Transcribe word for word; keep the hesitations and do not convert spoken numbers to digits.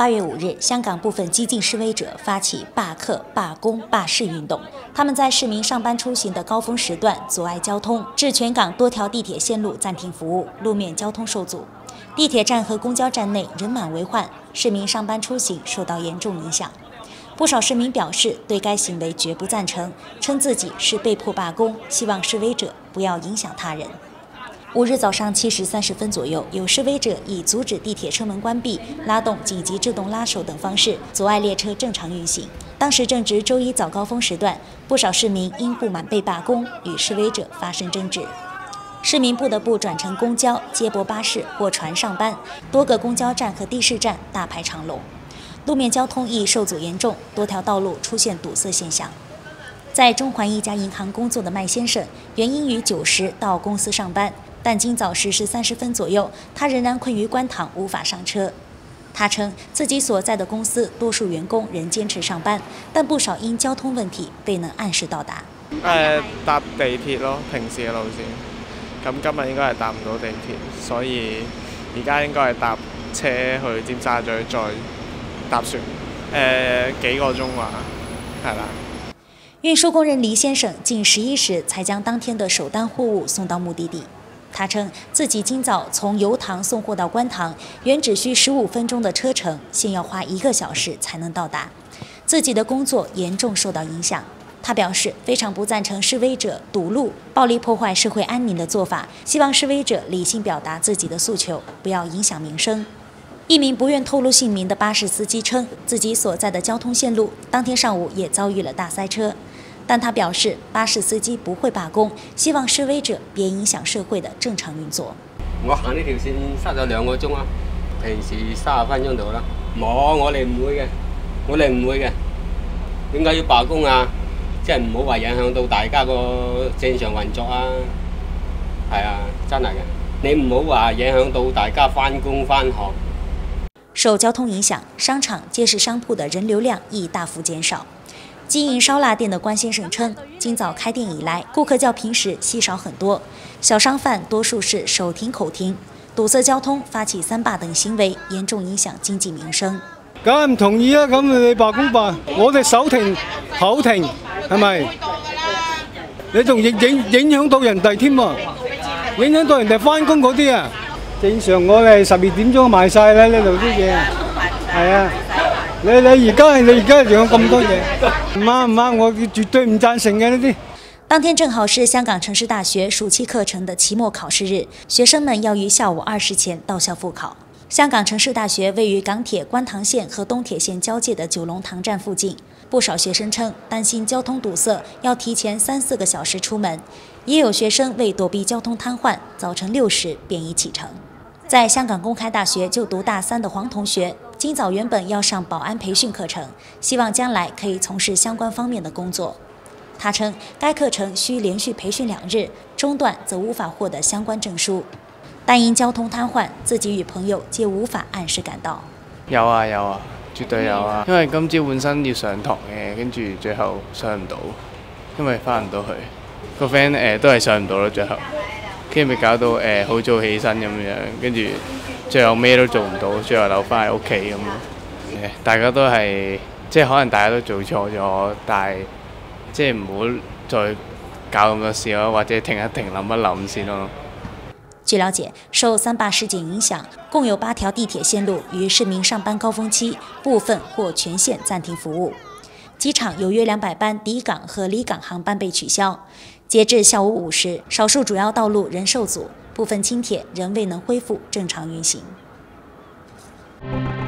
八月五日，香港部分激进示威者发起罢课、罢工、罢市运动。他们在市民上班出行的高峰时段阻碍交通，致全港多条地铁线路暂停服务，路面交通受阻。地铁站和公交站内人满为患，市民上班出行受到严重影响。不少市民表示对该行为绝不赞成，称自己是被迫罢工，希望示威者不要影响他人。五日早上七时三十分左右，有示威者以阻止地铁车门关闭、拉动紧急制动拉手等方式阻碍列车正常运行。当时正值周一早高峰时段，不少市民因不满被罢工，与示威者发生争执。市民不得不转乘公交、接驳巴士或船上班，多个公交站和的士站大排长龙，路面交通亦受阻严重，多条道路出现堵塞现象。在中环一家银行工作的麦先生，原应于九时到公司上班。但今早十时三十分左右，他仍然困于观塘，无法上车。他称自己所在的公司多數員工仍堅持上班，但不少因交通問題未能按時到達。 誒搭地鐵咯，平時嘅路線。咁今日應該係搭唔到地鐵，所以而家應該係搭車去尖沙咀，再搭船。誒幾個鐘話係啦。 運輸工人黎先生近十一時才將當天的首單貨物送到目的地。他稱自己今早從油塘送貨到觀塘，原只需十五分鐘的車程，現要花一個小時才能到達，自己的工作嚴重受到影響。他表示非常不贊成示威者堵路、暴力破壞社會安寧的做法，希望示威者理性表達自己的訴求，不要影響民生。一名不願透露姓名的巴士司機稱，自己所在的交通線路當天上午也遭遇了大塞車。但他表示，巴士司機不會罷工，希望示威者別影響社會的正常運作。 我行呢條線塞咗兩個鐘啊，平時三十分鐘度啦。冇，我哋唔會嘅，我哋唔會嘅。點解要罷工啊？即係唔好話影響到大家個正常運作啊。係啊，真係嘅。你唔好話影響到大家返工返學。 受交通影響，商場、街市商鋪的人流量亦大幅減少。經營燒臘店的關先生稱，今早開店以來，顧客較平時稀少很多，小商販多數是手停口停，堵塞交通、發起三罷等行為，嚴重影響經濟民生。 梗係唔同意啊！咁你罷工罷，我哋手停口停，係咪？你仲影影影響到人哋添喎，影響到人哋返工嗰啲啊！正常我哋十二點鐘賣晒啦，呢度啲嘢，係啊。你你而家你而家仲有咁多嘢，唔啱唔啱，我絕對唔贊成嘅呢啲。 當天正好是香港城市大學暑期課程的期末考試日，學生們要於下午二時前到校復考。香港城市大學位於港鐵觀塘線和東鐵線交界的九龍塘站附近，不少學生稱擔心交通堵塞，要提前三四個小時出門，也有學生為躲避交通癱瘓，早晨六時便已啟程。在香港公開大學就讀大三的黃同學，今早原本要上保安培訓課程，希望將來可以從事相關方面的工作。他稱，該課程需連續培訓兩日，中斷則無法獲得相關證書。但因交通癱瘓，自己與朋友皆無法按時趕到。 有啊有啊，絕對有啊！因為今朝本身要上堂嘅，跟住最後上唔到，因為翻唔到去。個 friend 誒都係上唔到咯，最後。跟住咪搞到誒、呃、好早起身咁樣，跟住最後咩都做唔到，最後留翻喺屋企咁。誒，大家都係即係可能大家都做錯咗，但係即係唔好再搞咁多事咯，或者停一停諗一諗先咯。 據了解，受三罷事件影響，共有八條地鐵線路於市民上班高峰期部分或全線暫停服務。機場有約兩百班抵港和離港航班被取消。截至下午五時，少數主要道路仍受阻，部分輕鐵仍未能恢復正常運行。